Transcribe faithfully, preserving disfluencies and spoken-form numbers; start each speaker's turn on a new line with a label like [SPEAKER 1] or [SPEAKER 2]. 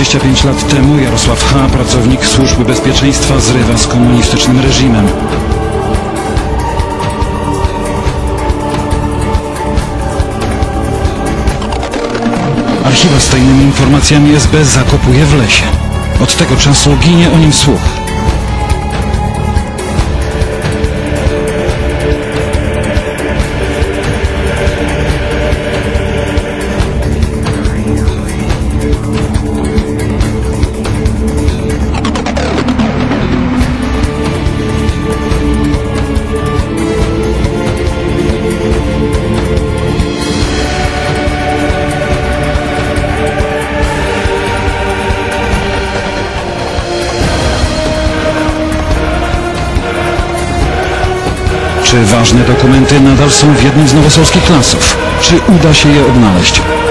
[SPEAKER 1] dwadzieścia pięć lat temu Jarosław H., pracownik Służby Bezpieczeństwa, zrywa z komunistycznym reżimem. Archiwa z tajnymi informacjami S B zakopuje w lesie. Od tego czasu ginie o nim słuch. Czy ważne dokumenty nadal są w jednym z nowosolskich lasów? Czy uda się je odnaleźć?